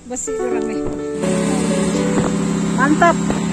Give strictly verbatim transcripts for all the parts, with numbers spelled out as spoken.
Besi orang nih. Mantap.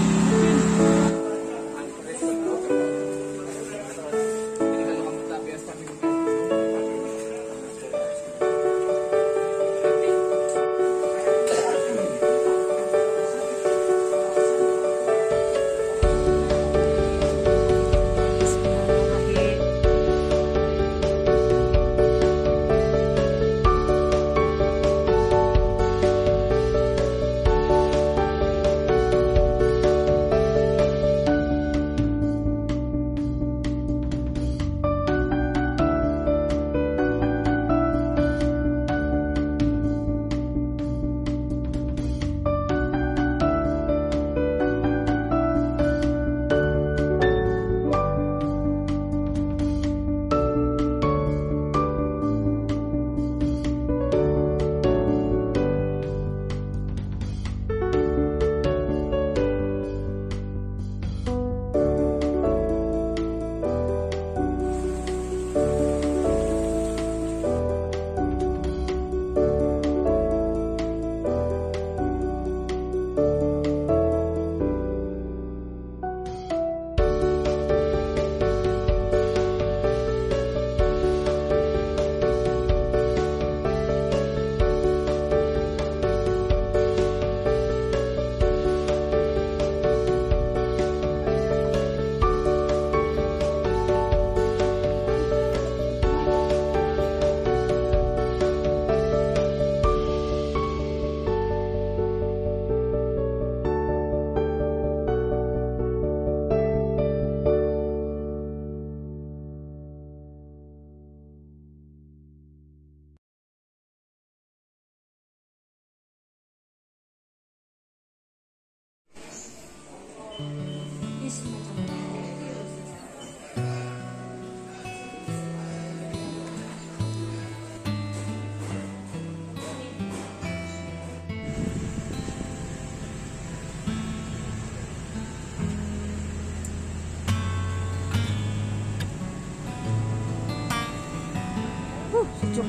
Uh, sejuk.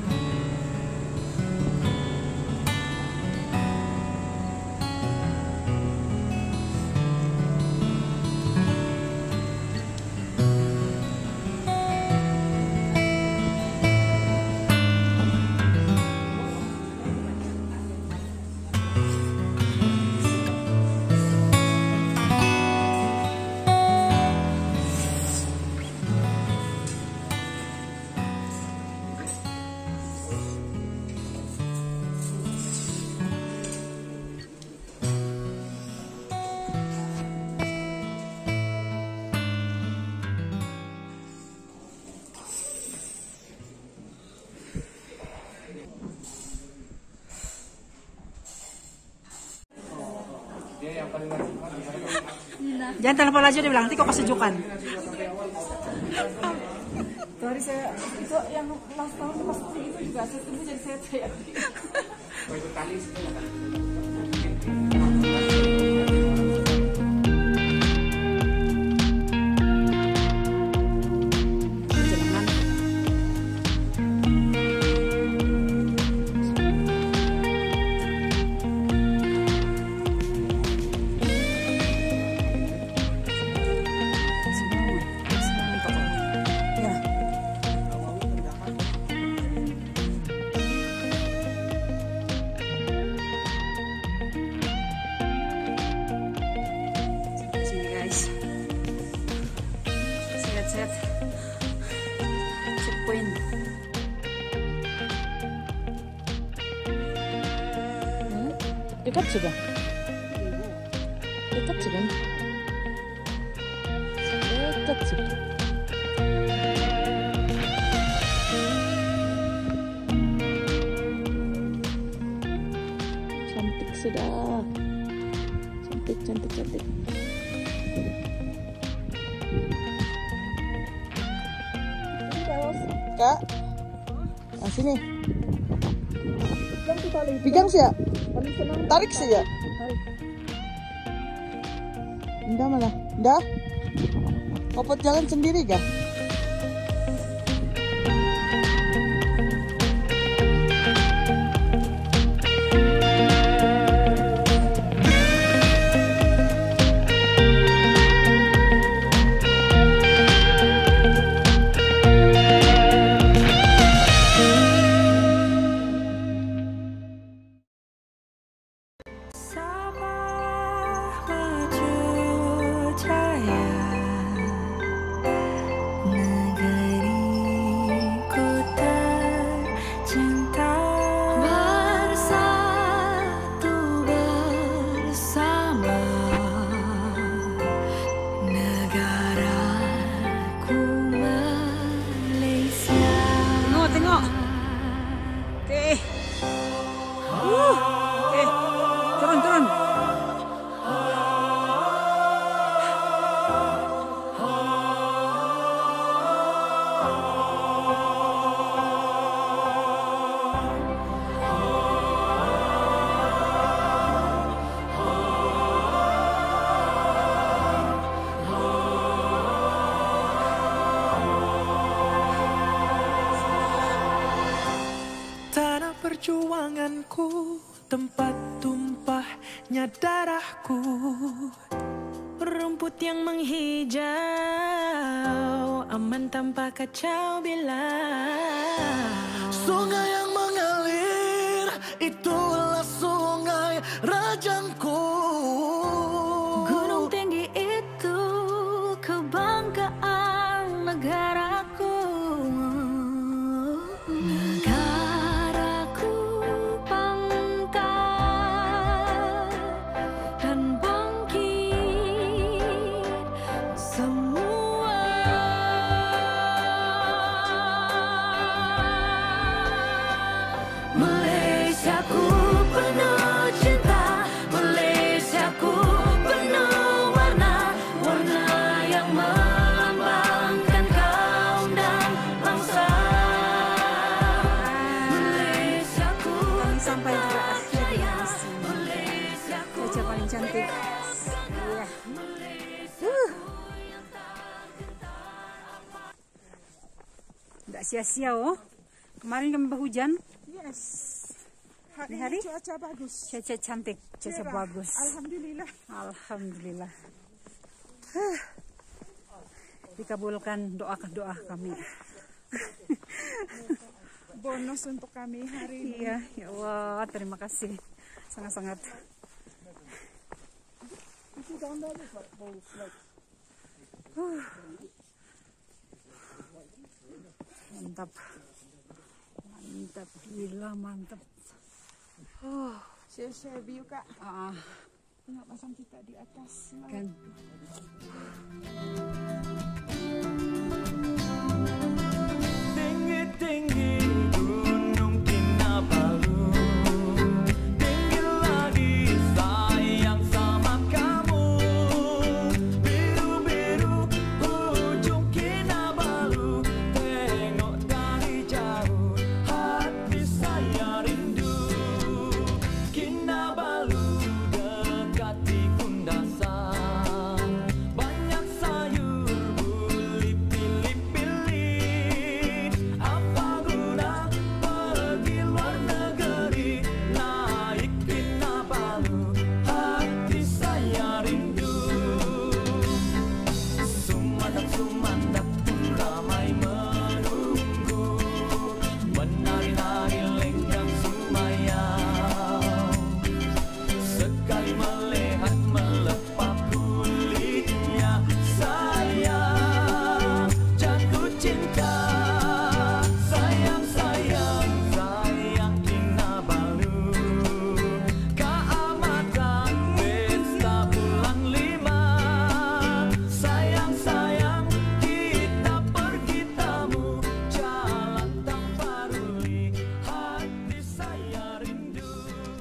Jangan telepon aja, dia bilang nanti kok kesejukan. Dari saya itu yang last tahun pas itu juga saya tunggu jadi saya kayak. Checkpoint. Hmm? Dekat sudah. Dekat sudah. Dekat sudah. Cantik sudah. Cantik, cantik, cantik. Kak, nah sini. Pegang sih ya. Tarik sih ya. Nda mana? Nda? Kopot jalan sendiri kah? Malaysiaku, tempat tumpahnya darahku. Rumput yang menghijau, aman tanpa kacau bila. Sungai yang mengalir, itulah sungai Rajangku. Gunung tinggi itu, kebanggaan negaraku. Negaraku bangkit dan bangkit semua. Malaysiaku penuh cinta, Malaysiaku penuh warna, warna yang melambangkan kaum dan bangsa. Malaysiaku Sampai ke akhir jaya, misi. Malaysiaku Baca paling cantik. Iya. Uh. Nggak sia-sia oh. Kemarin kami berhujan. Yes. Hari Hari ini ini cuaca bagus. Cuaca cantik, cuaca Cerah. bagus. Alhamdulillah. Alhamdulillah. Huh. Dikabulkan doa-doa kami. Bonus untuk kami hari ini. Iya, ya Allah, terima kasih. Sangat-sangat. Huh. Mantap. Mantap, gila mantap. Oh, Share-share view kak. ah, Tengok pasang kita di atas. kan. Tinggi-tinggi Gunung Kinabalu, tinggi lagi sayang sama kamu. Biru-biru ujung Kinabalu, tengok dari jauh hati saya rindu. Kinabalu dekati Kundasan, banyak sayur buli pilih-pilih. Apa guna pergi luar negeri, naik Kinabalu, hati saya rindu. Sumandak-sumandak pun ramai menunggu, menari-nari lenggang sumayau. Sekali melihat melepas kulitnya, sayang jatuh cinta. Sayang, sayang, sayang Kinabalu. Keamatan pesta bulan lima. Sayang, sayang kita pergi tamu, jalan tanpa ruli, hati saya rindu.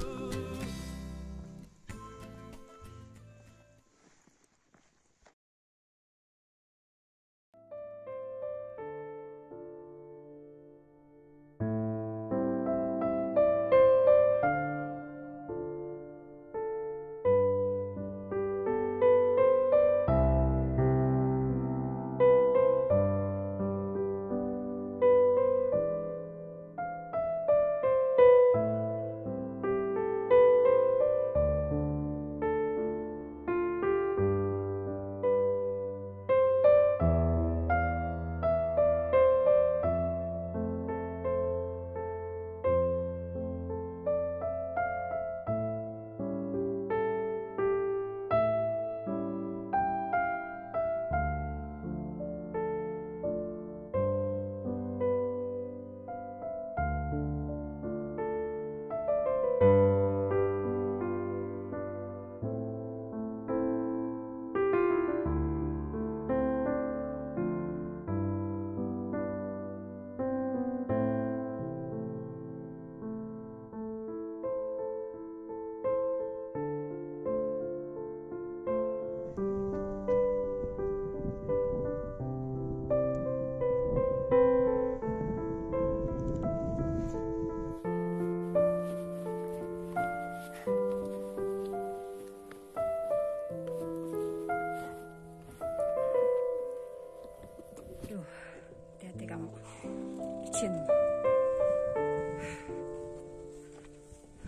Duh, hati-hati kamu. Licin.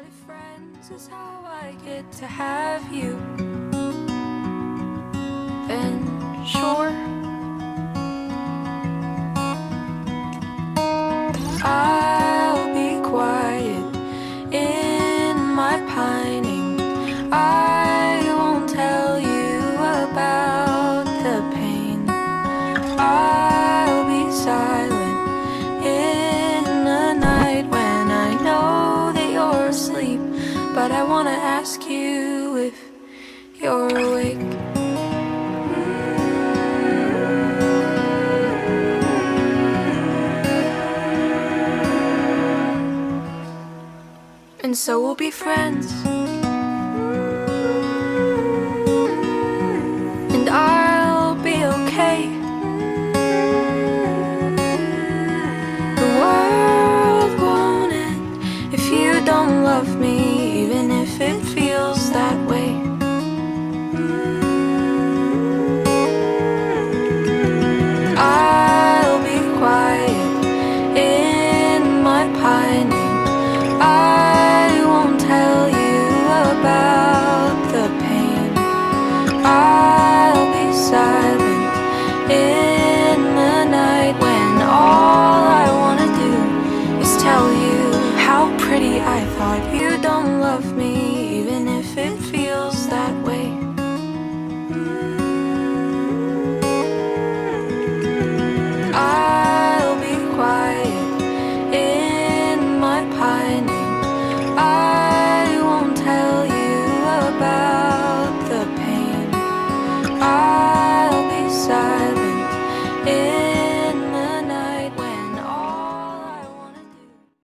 But if friends is how I get to have you, then sure, I'll be quiet in my pining. I won't tell you about the pain. I'll be silent in the night when I know that you're asleep. But I wanna ask you if you're awake. And so we'll be friends, and I'll be okay. The world won't end if you don't love me, even if it feels that way. I'll be quiet in my pining. I won't tell you about the pain. I'll be silent in the night when all I wanna do is tell you how pretty I thought